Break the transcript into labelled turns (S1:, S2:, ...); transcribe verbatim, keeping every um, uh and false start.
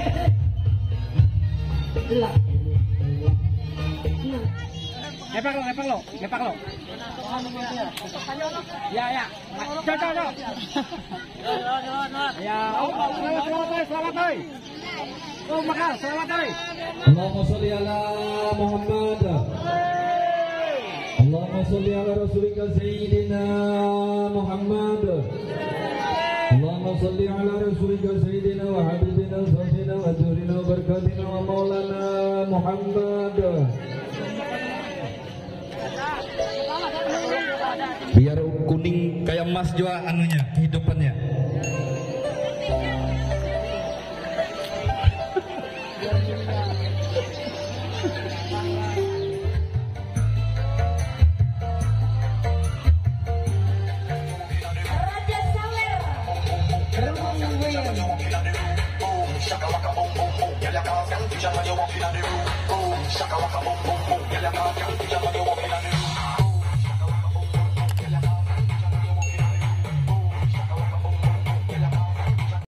S1: Lepak lo, lepak lo, lepak lo. Ya, ya. Coba, coba. Ya, oh, selamat, selamat, selamat, selamat. Oh, makan, selamat, selamat.
S2: Allahumma sholli ala Muhammad. Allahumma sholli ala rasulika sayyidina Muhammad. Allahumma sholli ala rasulika sayyidina wa habibina safina wa jurina wa barakatina wa maulana Muhammad. Biar kuning kayak emas juga anunya, kehidupannya.
S3: Shaka waka boom boom boom, yeah, yeah, yeah, yeah, yeah, yeah, yeah, yeah, yeah.